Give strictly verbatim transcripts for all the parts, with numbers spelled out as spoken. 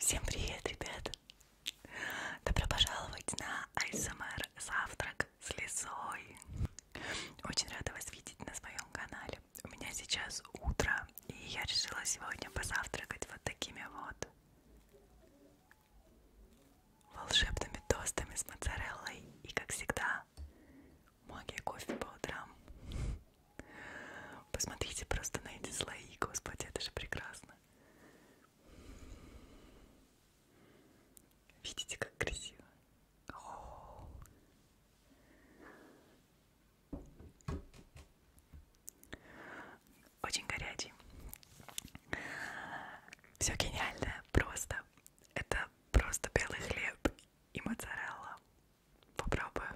Всем привет, ребята! Добро пожаловать на а эс эм эр завтрак с лисой. Очень рада вас видеть на своем канале. У меня сейчас утро, и я решила сегодня позавтракать вот такими вот волшебными тостами с моцареллой. И, как всегда, магия кофе по утрам. Посмотрите просто на эти слои, господи, это же прекрасно. Видите, как красиво? О! Очень горячий. Все гениально, просто. Это просто белый хлеб и моцарелла. Попробую.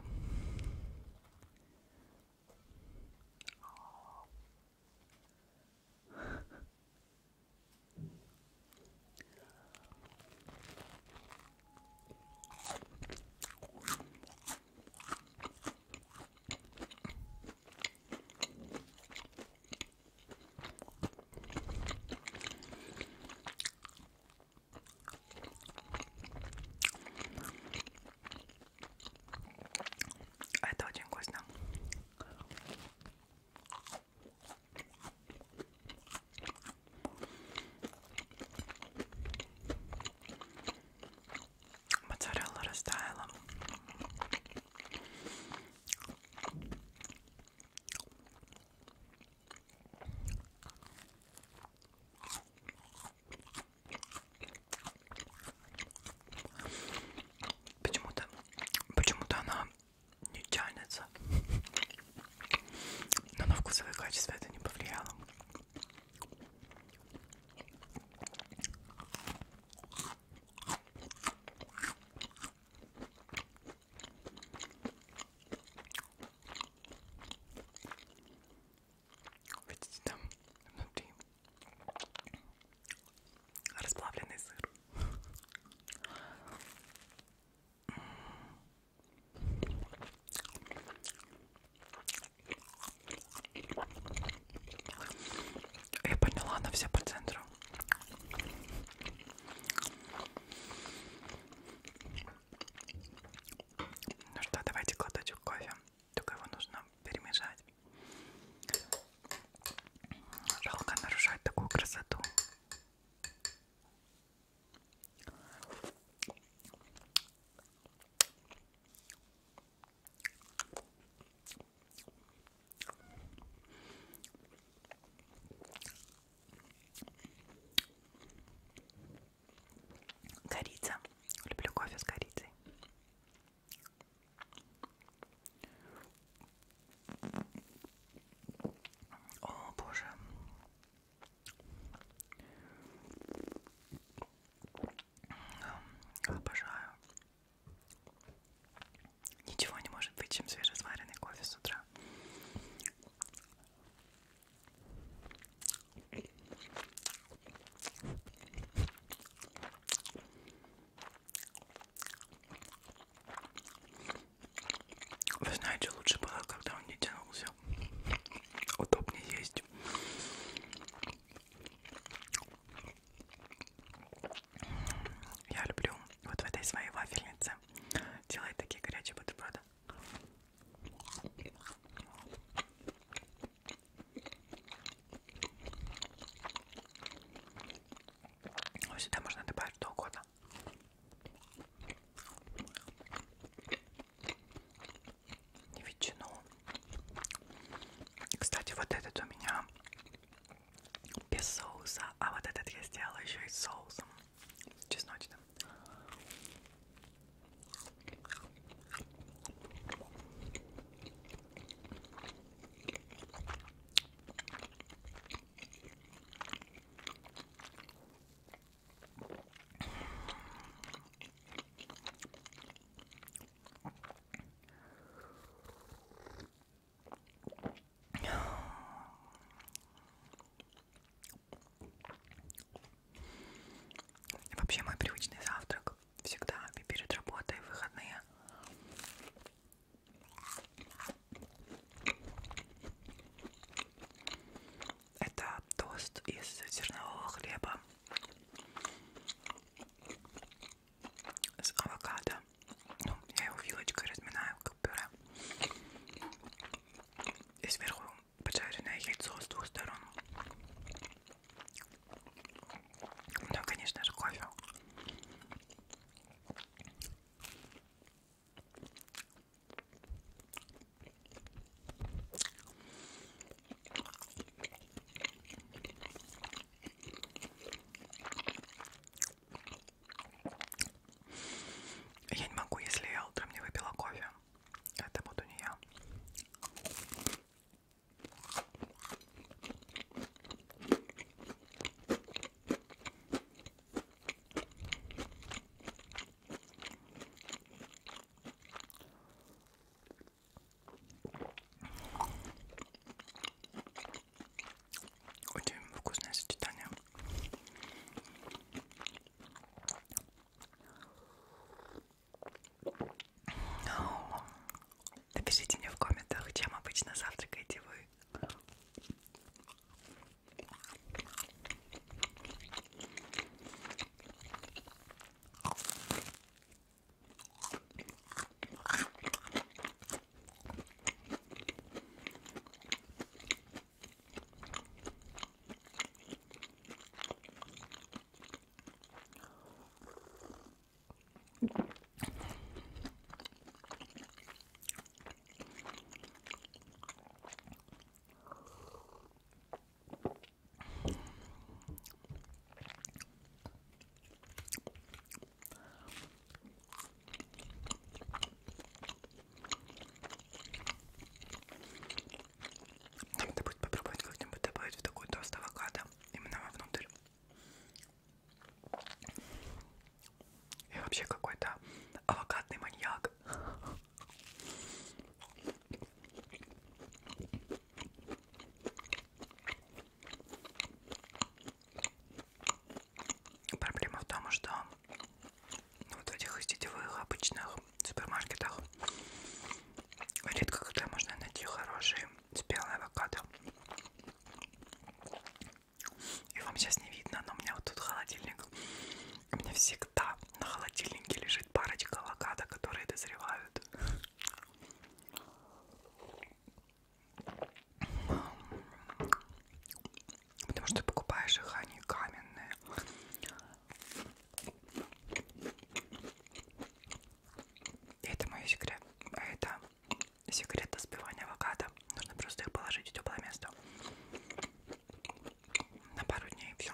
Это очень вкусно. Моцарелла растаяла. Почему-то, почему-то она не тянется. Но на вкусовые качества это не повлияло. Видите, там внутри расплавленный сыр. Я поняла, она вся по центру. Ну что, давайте глоточек кофе. Только его нужно перемешать. Жалко нарушать такую красоту. Корица. Люблю кофе с корицей. О, боже. Обожаю. Ничего не может быть, чем свежесваренный кофе с утра. Вы знаете, лучше было, когда он не тянулся. Удобнее есть. Я люблю вот в этой своей вафельнице делать такие горячие бутерброды. Вот сюда можно добавить что угодно. И ветчину. Кстати, вот этот у меня без соуса, а вот этот я сделала еще и с соусом чесночным. Вообще мой привычный завтрак всегда и перед работой, и в выходные. Это тост из зернового хлеба обычных супермаркетах редко когда можно найти хороший спелый авокадо. И вам сейчас не видно, но у меня вот тут холодильник. У меня всегда на холодильнике лежит парочка авокадо, которые дозревают. Потому что покупаешь их, они каменные. И это мой секрет. Это секрет дозревания авокадо. Нужно просто их положить в теплое место. На пару дней и все.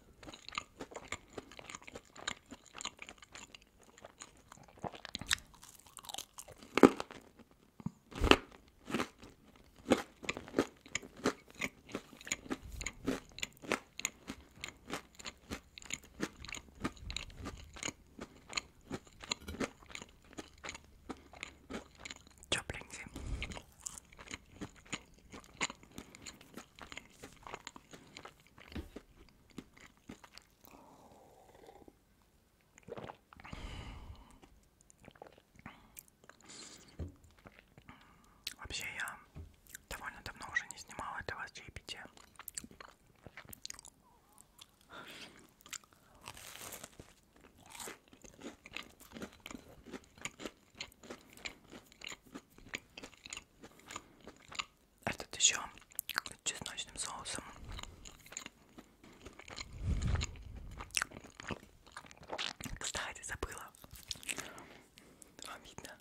Тепленький. Вообще я довольно давно уже не снимала этого чаепития. Этот еще с чесночным соусом. Кстати, забыла. Вам видно?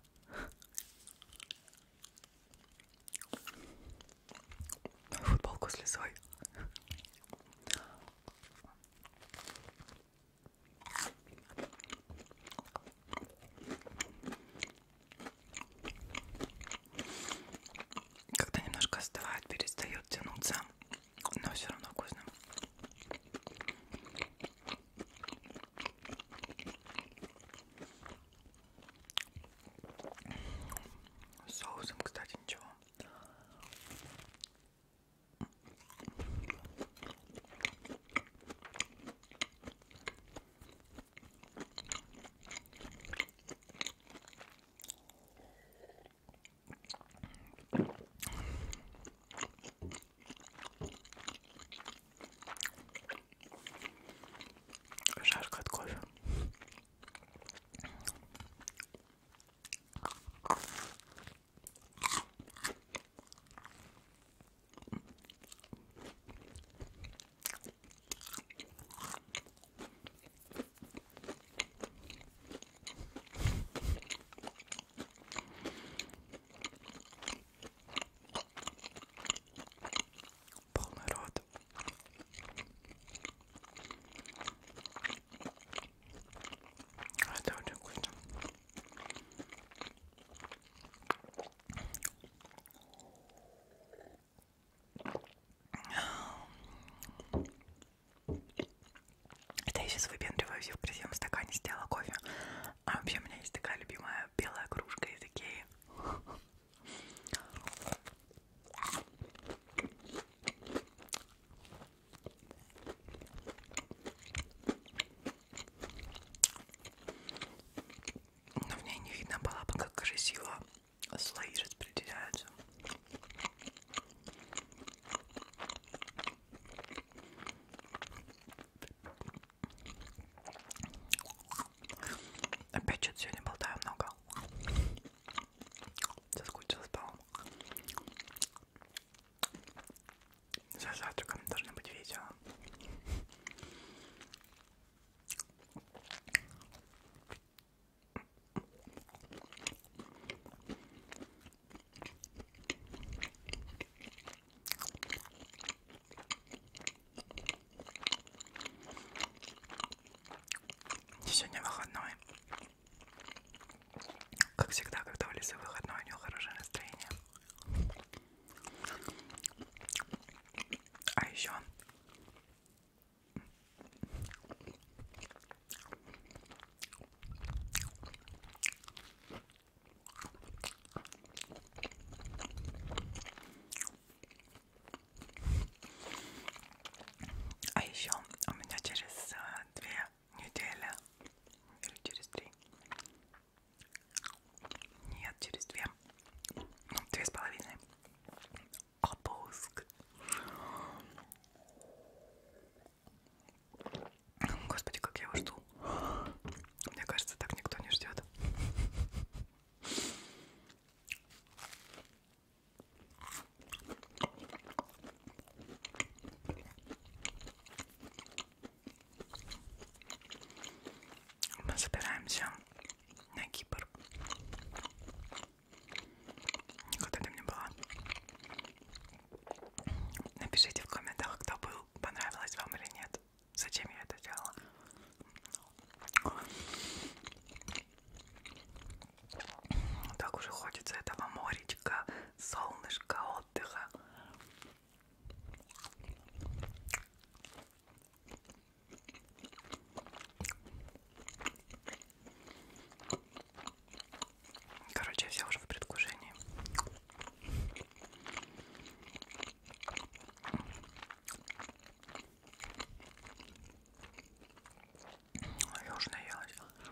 Футболку с лисой. Когда немножко остывает, перестает тянуться, но все равно вкусно. С соусом, кстати, ничего. Жарко от кофе. Полный рот. Это очень вкусно. Это я сейчас выпендриваюсь и в красивом стакане сделала кофе. А вообще у меня есть такая любимая белая кружка из Икеи. Но в ней не видно было бы, как красиво слои распределяются. Опять что-то сегодня болтаю много. Соскучилась, по-моему. За завтраком должно быть весело. Сегодня выходной. Как всегда, когда у Лизы выходной, у нее хорошее настроение. А еще А еще у меня через две недели или через три отправимся на Кипр. Никогда там не была. Напишите в комментах, кто был, понравилось вам или нет. Зачем я это делала? Так уже хочется этого моречка, солнышка, отдыха. Короче, все уже в предвкушении. Я уже наелась.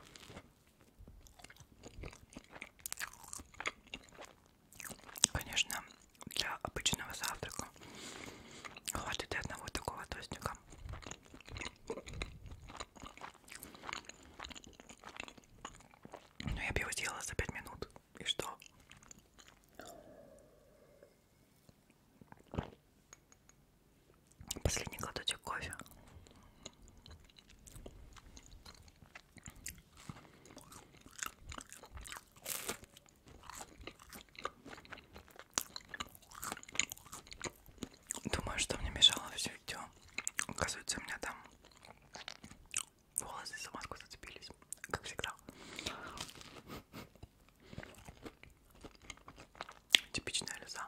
Конечно, для обычного завтрака хватит и одного такого тостика. Но я бы его сделала за пять минут. И что? Последний глоточек кофе. Думаю, что мне мешало все видео. Оказывается, у меня там волосы за маску зацепились, как всегда. Типичная лиза.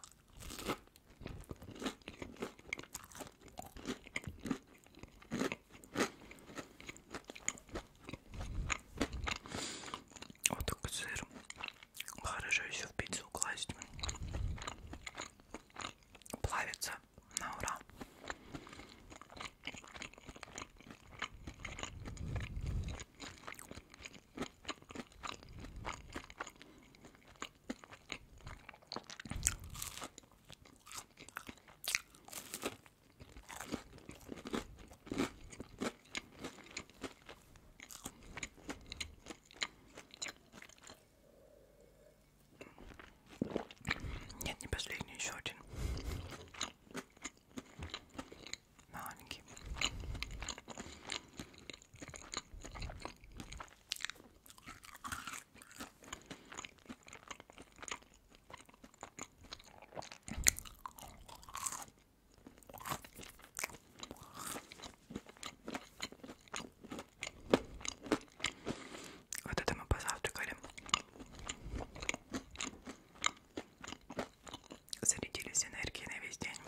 Вот такой сыр. Хорошо еще в пиццу класть. Плавится на ура. Нет, не последний, еще один. Маленький. Вот это мы позавтракали. Зарядились энергией на весь день.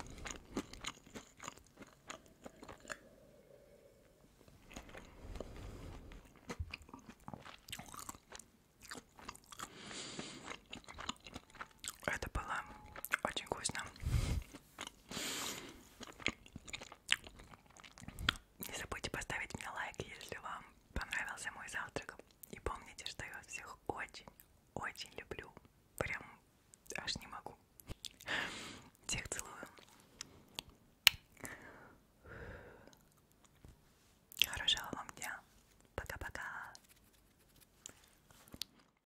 Это было очень вкусно. Не забудьте поставить мне лайк, если вам понравился мой завтрак. И помните, что я вас всех очень, очень люблю.